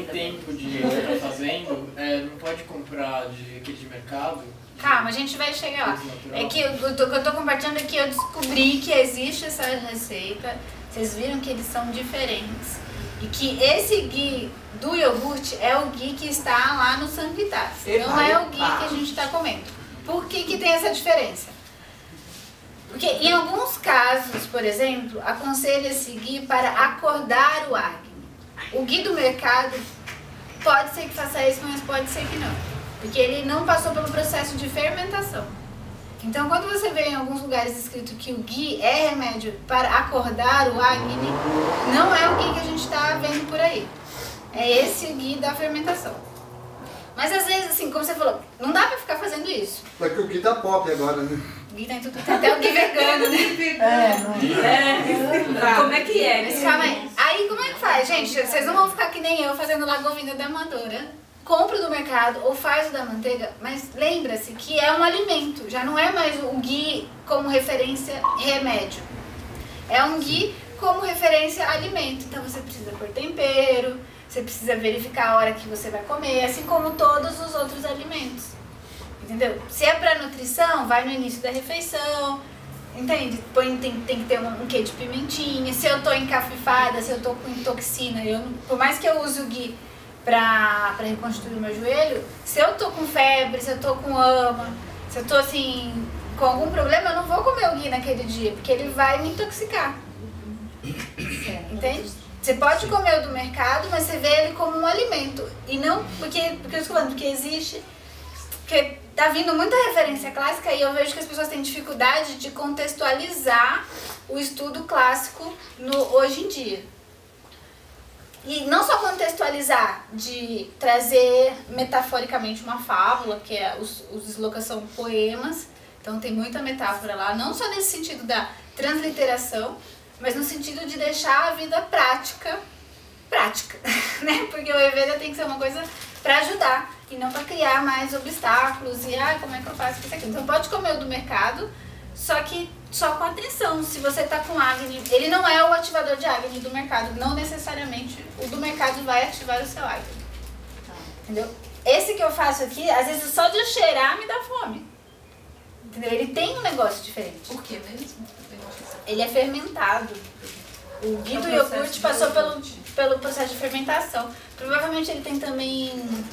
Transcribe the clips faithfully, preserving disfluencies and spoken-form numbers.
tempo de estar fazendo, é, não pode comprar de aquele de mercado? Calma, a gente vai chegar lá. É que eu, eu, tô, eu tô compartilhando aqui, eu descobri que existe essa receita. Vocês viram que eles são diferentes. E que esse ghee do iogurte é o ghee que está lá no Sanvitas. Não é o ghee que a gente está comendo. Por que que tem essa diferença? Porque em alguns casos, por exemplo, aconselha-se ghee para acordar o acne. O ghee do mercado pode ser que faça isso, mas pode ser que não. Porque ele não passou pelo processo de fermentação. Então, quando você vê em alguns lugares escrito que o ghee é remédio para acordar o acne, não é o ghee que a gente está vendo por aí. É esse ghee da fermentação. Mas às vezes, assim, como você falou, não dá pra ficar fazendo isso. Só que o ghee tá pop agora, né? O ghee tá em tudo, tem até o ghee vegano, né? É, não é. Como é que é? Mas calma aí. Aí como é que faz? Gente, vocês não vão ficar que nem eu fazendo lagovinha da amadora. Compra do mercado ou faz o da manteiga, mas lembra-se que é um alimento, já não é mais o ghee como referência remédio. É um ghee como referência alimento. Então você precisa pôr tempero, você precisa verificar a hora que você vai comer, assim como todos os outros alimentos. Entendeu? Se é para nutrição, vai no início da refeição, entende? Põe, tem, tem que ter um, um quê de pimentinha. Se eu tô encafifada, se eu tô com toxina, eu, por mais que eu use o ghee pra, pra reconstruir o meu joelho, se eu tô com febre, se eu tô com ama, se eu tô assim, com algum problema, eu não vou comer o ghee naquele dia, porque ele vai me intoxicar. Entende? Você pode comer o do mercado, mas você vê ele como um alimento. E não, porque, porque eu estou falando, porque existe, porque tá vindo muita referência clássica e eu vejo que as pessoas têm dificuldade de contextualizar o estudo clássico no, hoje em dia. E não só contextualizar, de trazer metaforicamente uma fábula, que é os, os deslocados são poemas, então tem muita metáfora lá, não só nesse sentido da transliteração, mas no sentido de deixar a vida prática, prática, né? Porque o Ayurveda tem que ser uma coisa para ajudar e não para criar mais obstáculos e, ah, como é que eu faço isso aqui? Então pode comer o do mercado, só que só com atenção. Se você tá com acne, ele não é o ativador de acne do mercado, não necessariamente o do mercado vai ativar o seu acne. Entendeu? Esse que eu faço aqui, às vezes só de eu cheirar me dá fome. Entendeu? Ele tem um negócio diferente. Por que mesmo? Ele é fermentado. O ghee do iogurte passou pelo, pelo processo de fermentação. Provavelmente ele tem também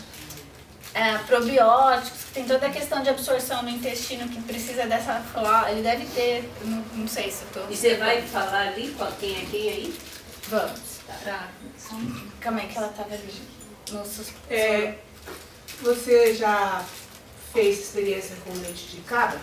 é, probióticos, tem toda a questão de absorção no intestino que precisa dessa flora. Ele deve ter, não, não sei se eu tô... E você vai falar ali quem é quem aí? Vamos. Tá. Calma aí que ela tava ali. Nossos... É, você já fez experiência com leite de cabra?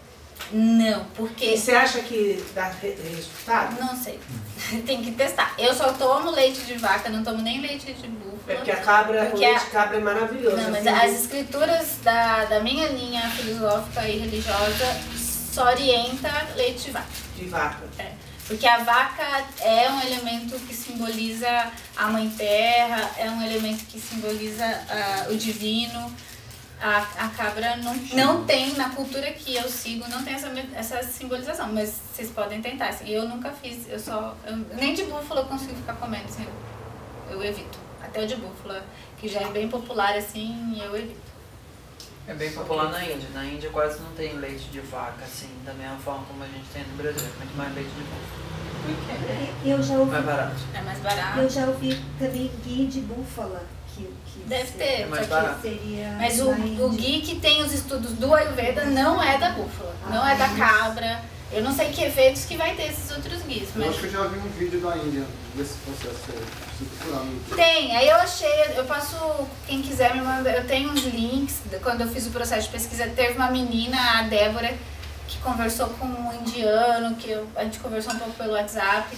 Não, porque... E você acha que dá resultado? Não sei. Tem que testar. Eu só tomo leite de vaca, não tomo nem leite de búfala. É porque a cabra, porque o leite a... de cabra é maravilhoso. Não, mas assim, as escrituras da, da minha linha filosófica e religiosa só orienta leite de vaca. De vaca. É. Porque a vaca é um elemento que simboliza a mãe terra, é um elemento que simboliza uh, o divino. A, a cabra não, não tem, na cultura que eu sigo, não tem essa, essa simbolização, mas vocês podem tentar. Assim, eu nunca fiz, eu só. Eu, nem de búfala eu consigo ficar comendo, assim, eu, eu evito. Até o de búfala, que já é bem popular assim, eu evito. É bem popular na Índia. Na Índia quase não tem leite de vaca, assim, da mesma forma como a gente tem no Brasil. É muito mais leite de búfala. Por quê? Eu já ouvi, mais barato. É mais barato. Eu já ouvi também ghee de búfala. Que, que Deve ter, é mais só que barato. seria mas o, o ghee que tem os estudos do Ayurveda não é da búfala, não é da cabra. Eu não sei que efeitos que vai ter esses outros guias. Eu Mas... acho que eu já vi um vídeo da Índia desse processo aí. Preciso procurar no YouTube. Tem, aí eu achei, eu posso, quem quiser me mandar, eu tenho uns links, quando eu fiz o processo de pesquisa, teve uma menina, a Débora, que conversou com um indiano, que eu, a gente conversou um pouco pelo WhatsApp.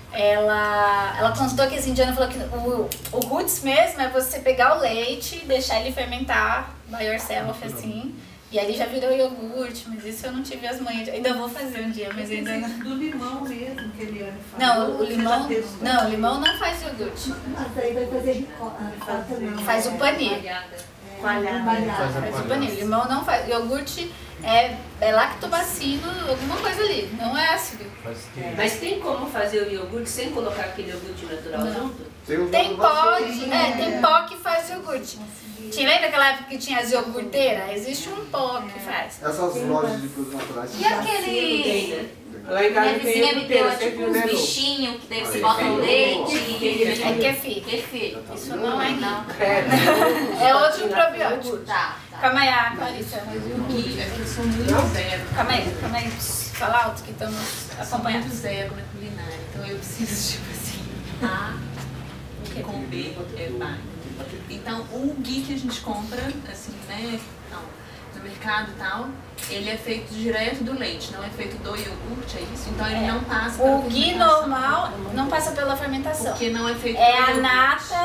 Ela, ela contou que esse indiano falou que o, o roots mesmo é você pegar o leite, deixar ele fermentar, by yourself, assim, e ali já virou iogurte, mas isso eu não tive as manhas, ainda vou fazer um dia, mas ainda não. Do limão mesmo que ele Eliane falou. Não, o limão, não, o limão não faz iogurte. Mas aí vai fazer ricota, não. Faz o paneer. Coalhada. Faz a Faz o coalhada. paninho. Limão não faz. Iogurte é, é lactobacilo, alguma coisa ali. Não é ácido. Faz tudo. Mas tem como fazer o iogurte sem colocar aquele iogurte natural Não. junto? Tem, os Tem outros pó, bastante. de- é, tem pó que faz iogurte. Te lembra aquela época que tinha as iogurteiras? Existe um pó que faz. Essas lojas de produtos naturais. E aquele... Lá em casa Minha tem vizinha me deu iogurteira, tipo sempre uns menu. bichinhos que deve se bota no leite. É kefir. Kefir. Isso não é não. É. É outro probiótico. Tá, tá. Calma aí, a Clarissa. Eu sou muito zero. Calma aí, calma aí. Fala alto que estamos Eu sou acompanhando. muito zero na culinária. Então eu preciso, tipo assim, A com B é B. Então o ghee que a gente compra, assim, né, não, no mercado e tal, ele é feito direto do leite, não é feito do iogurte, é isso? Então ele não passa pela O ghee fermentação. normal não passa pela fermentação. Porque não é feito É do a iogurte. nata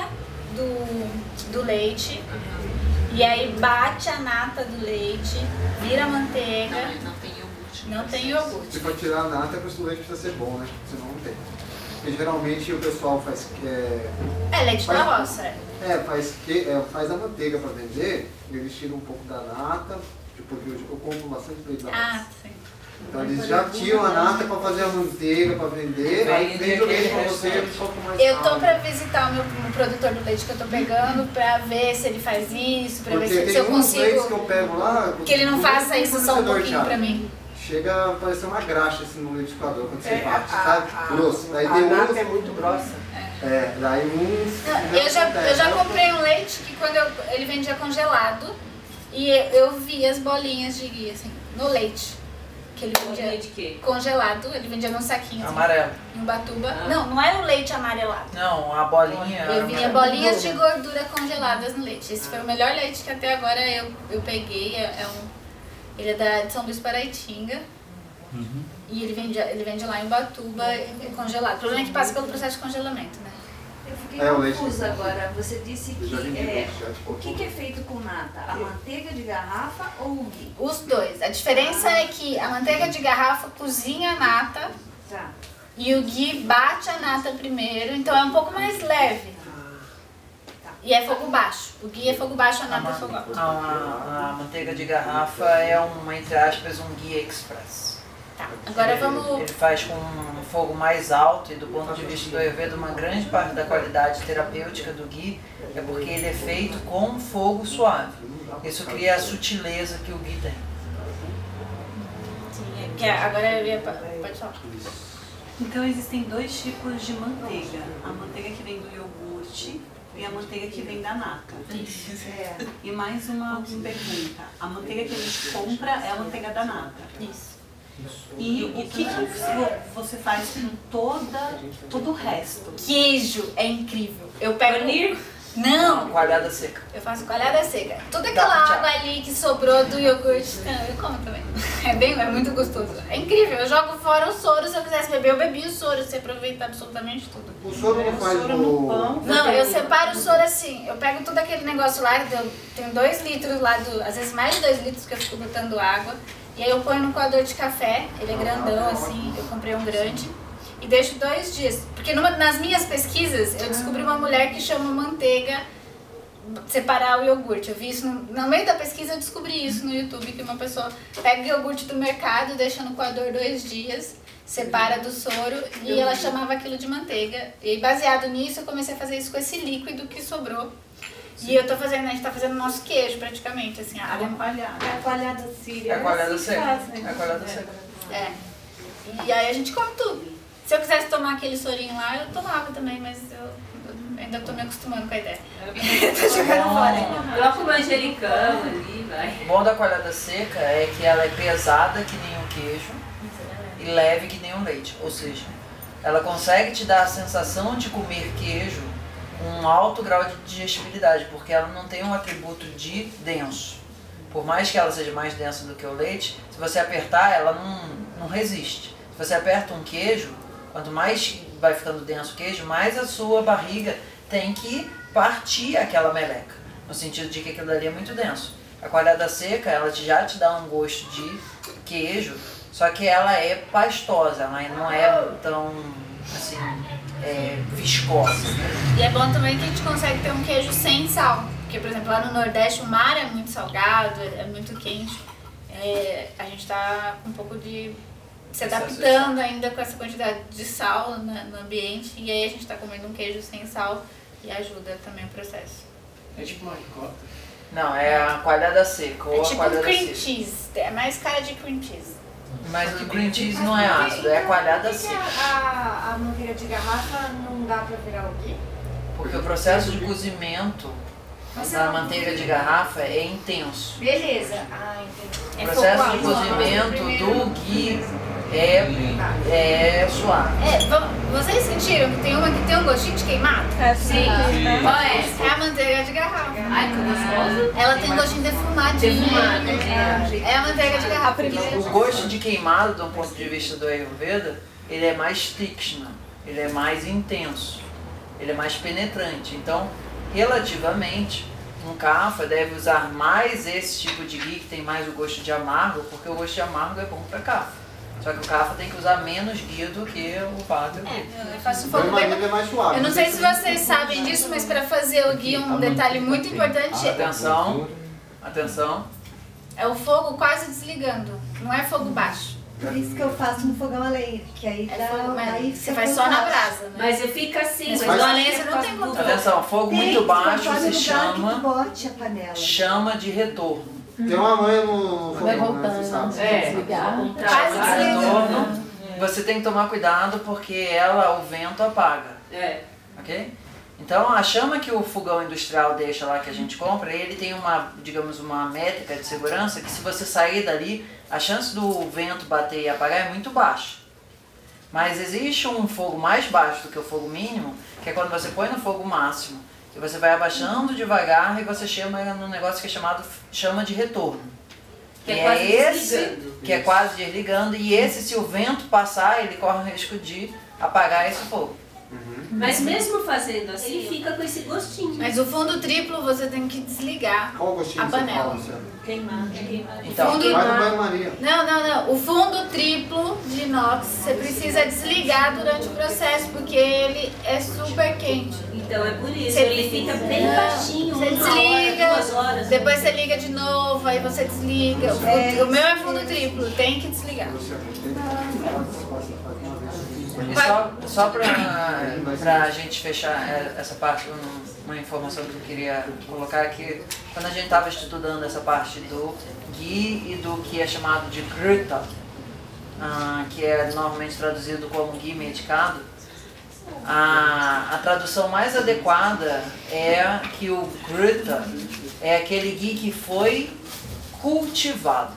do, do leite. E aí bate a nata do leite, vira Não, manteiga. é- não tem iogurte. Não tem Se iogurte. for tirar a nata, o leite precisa ser bom, né? Senão não tem. Porque geralmente o pessoal faz. É, É leite da Mas- roça. é. é, faz, que, é, faz a manteiga pra vender, e eles tiram um pouco da nata, tipo, porque eu, eu compro bastante leite da roça. Ah, sim. Então eles já tiram a nata pra fazer a manteiga, pra vender, aí Vende vende o leite pra aquele você resto. um pouco mais Eu tô caro. pra visitar o meu o produtor do leite que eu tô pegando pra ver se ele faz isso, pra ver Porque se, tem se eu uns leites que consigo. eu pego lá... Que ele não o faça leite isso só um fornecedor, pouquinho Thiago. pra mim. Chega a parecer uma graxa assim no liquidificador quando você É, bate, a- sabe? a- Grosso. Daí a tem nata uns... é muito grossa. É, daí uns... Não, eu, já, eu já comprei um leite que quando eu, ele vendia congelado e eu, eu vi as bolinhas de guia, assim, no leite. Que ele Bolinha vendia de quê? congelado, ele vendia num saquinho, assim, Amarelo. em Ubatuba. Ah. Não, não era o leite amarelado. Não, a bolinha. Eu vinha amarela. bolinhas de gordura congeladas no leite. Esse foi o melhor leite que até agora eu, eu peguei. É, é um, ele é da, de São Luís Paraitinga. E ele vende, ele vende lá em Ubatuba é congelado. O problema é que passa pelo processo de congelamento, né? Eu fiquei É, o leite- confusa agora. Você disse Eu já que vendi é, leite, já, tipo, o que, que é feito com nata? A manteiga de garrafa ou o ghee? Os dois. A diferença é que a manteiga de garrafa cozinha a nata Tá. e o ghee bate a nata primeiro, então é um pouco mais leve. E é fogo baixo. O ghee é fogo baixo, a A, nata ma- é fogo alto. a- a manteiga de garrafa é um, entre aspas, um ghee express. Tá. Agora Ele- vamos. Ele faz com um fogo mais alto e do ponto de vista do Ayurveda, uma grande parte da qualidade terapêutica do ghee é porque ele é feito com fogo suave. Isso cria a sutileza que o ghee tem. Sim, é que agora eu ia. Pode falar. Então existem dois tipos de manteiga. A manteiga que vem do iogurte e a manteiga que vem da nata. É. E mais uma pergunta. A manteiga que a gente compra é a manteiga da nata. Isso. E o que, que vo- você faz com toda, todo o resto? Queijo é incrível. Eu pego. Panir? Não! Coalhada seca. Eu faço coalhada seca. Toda aquela Tá, tchau. água ali que sobrou do iogurte, não, eu como também. É bem, é muito gostoso. É incrível. Eu jogo fora o soro. Se eu quisesse beber, eu bebi o soro. Você aproveita absolutamente tudo. O soro não faz Soro no pão. no... Não, eu separo o soro assim. Eu pego todo aquele negócio lá, eu tenho dois litros lá, do, às vezes mais de dois litros que eu fico botando água. E aí eu ponho no coador de café. Ele é grandão assim. Eu comprei um grande. E deixo dois dias. Porque numa, nas minhas pesquisas, eu descobri uma mulher que chama manteiga separar o iogurte. Eu vi isso no, no meio da pesquisa, eu descobri isso no YouTube, que uma pessoa pega o iogurte do mercado, deixa no coador dois dias, separa do soro e ela chamava aquilo de manteiga. E baseado nisso, eu comecei a fazer isso com esse líquido que sobrou. E eu tô fazendo, a gente tá fazendo nosso queijo praticamente, assim, a água coalhada. É a coalhada síria. É a coalhada assim seca. faz, né? É a coalhada seca. É. E aí a gente come tudo. Se eu quisesse tomar aquele sorinho lá, eu tomava também, mas eu, eu ainda tô me acostumando com a ideia. Tô jogando fora. Coloca o manjericão ali, vai. O bom da coalhada seca é que ela é pesada que nem um queijo e leve que nem um leite. Ou seja, ela consegue te dar a sensação de comer queijo com um alto grau de digestibilidade, porque ela não tem um atributo de denso. Por mais que ela seja mais densa do que o leite, se você apertar, ela não, não resiste. Se você aperta um queijo, quanto mais vai ficando denso o queijo, mais a sua barriga tem que partir aquela meleca, no sentido de que aquilo ali é muito denso. A coalhada seca, ela te- já te dá um gosto de queijo, só que ela é pastosa, ela não é tão, assim, é, viscosa. E é bom também que a gente consegue ter um queijo sem sal. Porque, por exemplo, lá no Nordeste o mar é muito salgado, é muito quente. É, a gente tá com um pouco de se adaptando ainda com essa quantidade de sal no, no ambiente. E aí a gente tá comendo um queijo sem sal e ajuda também o processo. É tipo uma ricota? Não, é a coalhada seca ou É a tipo coalhada cream seca. cheese, é mais cara de cream cheese. Mas o cream cheese não é ácido, é a coalhada Por que que seca. a, a manteiga de garrafa não dá pra virar o quê? Porque o processo de cozimento da manteiga de garrafa é intenso. Beleza. Ah, entendi. O processo de cozimento do ghee é, é suave. É, vamos- vocês sentiram que tem uma que tem um gostinho de queimado? É, Sim. Qual é? É a manteiga de garrafa. Ai, que gostoso. Ela tem um gostinho defumadinho. Defumado, é. É a manteiga de garrafa. O gosto de queimado, do ponto de vista do Ayurveda, ele é mais tikshna, ele é mais intenso, ele é mais penetrante. Então, relativamente, um kapha deve usar mais esse tipo de ghee que tem mais o gosto de amargo, porque o gosto de amargo é bom para kapha. Só que o kapha tem que usar menos ghee do que o vata ghee. Eu faço um O fogo bem... banho é mais suave. Eu não sei se vocês sabem disso, mas para fazer o ghee, um detalhe muito importante Atenção, atenção. é o fogo quase desligando. Não é fogo baixo. Por isso que eu faço no fogão a lenha, que aí É dá. fogo, mas aí você fica faz só na fantástico. brasa, né? Mas eu fico assim, Mas mas na eu lenha acho você que não é tem por causa do- controle. Atenção, fogo Tem, muito você baixo pode se lugar que tu chama bote a panela. chama de retorno. Tem uma manha no fogão, né? Você sabe. É, Quase desligando. Retorno, você tem que tomar cuidado porque ela, o vento apaga. É. Ok? Então a chama que o fogão industrial deixa lá que a gente compra, ele tem uma, digamos, uma métrica de segurança que se você sair dali, a chance do vento bater e apagar é muito baixa. Mas existe um fogo mais baixo do que o fogo mínimo, que é quando você põe no fogo máximo e você vai abaixando devagar e você chama num negócio que é chamado chama de retorno. Que é E quase esse desligando. que é quase desligando, e esse, se o vento passar, ele corre o risco de apagar esse fogo. Mas mesmo fazendo assim, ele fica com esse gostinho. Mas o fundo triplo você tem que desligar Qual o gostinho a que você panela. fala, Luciano? Queimado, queimado. Então, Fundo- Vai no banho-maria. Não, não, não. O fundo triplo de inox você precisa desligar durante o processo, porque ele é super quente. Então é por isso, Você ele fica bem Não, baixinho, Você uma desliga, hora, duas horas. depois você liga de novo, aí você desliga. O, É, o meu é fundo triplo, tem que desligar. Luciano, tem que fazer uma vez. E só, só pra, pra gente fechar essa parte, um- uma informação que eu queria colocar aqui, quando a gente estava estudando essa parte do ghee e do que é chamado de gruta, ah, que é normalmente traduzido como ghee medicado, a, a tradução mais adequada é que o gruta é aquele ghee que foi cultivado.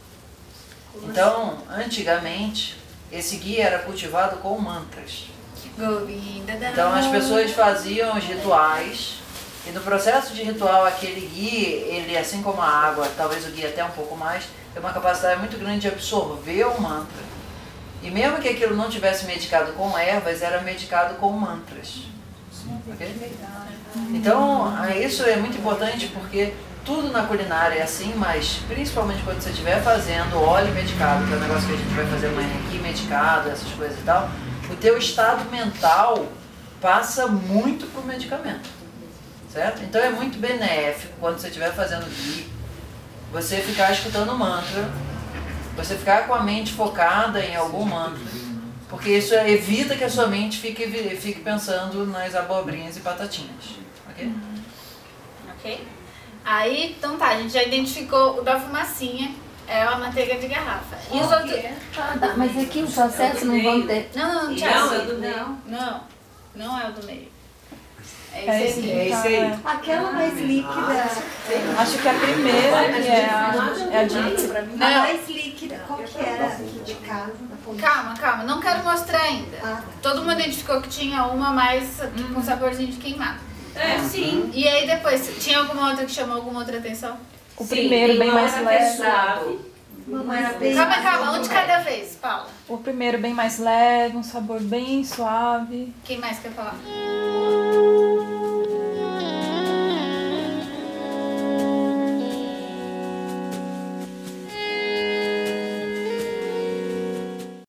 Então, antigamente, esse ghee era cultivado com mantras. Govinda da Então as pessoas faziam os rituais e no processo de ritual aquele ghee, ele assim como a água, talvez o ghee até um pouco mais, tem uma capacidade muito grande de absorver o mantra. E mesmo que aquilo não tivesse medicado com ervas, era medicado com mantras. Ok? Então isso é muito importante porque tudo na culinária é assim, mas principalmente quando você estiver fazendo óleo medicado, que é o negócio que a gente vai fazer amanhã aqui, medicado, essas coisas e tal, o teu estado mental passa muito pro medicamento, certo? Então é muito benéfico quando você estiver fazendo ghee, você ficar escutando mantra, você ficar com a mente focada em algum mantra, porque isso evita que a sua mente fique, fique pensando nas abobrinhas e batatinhas, ok? Ok? Aí, então tá, a gente já identificou o da fumacinha, é a manteiga de garrafa. E os outros... Ah, tá, mas aqui o processo não vão ter. Não, não, não, Não, Thiago. é do meio. Não, não é o do meio. É É esse esse aqui. É isso aí. Aquela mais líquida. Acho que a primeira, que é a, é a de... A Não, mais líquida. Qual que era aqui de casa? Da fonte? calma, calma, não quero mostrar ainda. Ah, tá. Todo mundo identificou que tinha uma mais com saborzinho de queimado. É, sim. E aí depois, tinha alguma outra que chamou alguma outra atenção? O Sim, primeiro tem bem uma mais hora que é leve. suave. Uma era bem. Calma, calma, um de cada vez, Paula. O primeiro bem mais leve, um sabor bem suave. Quem mais quer falar?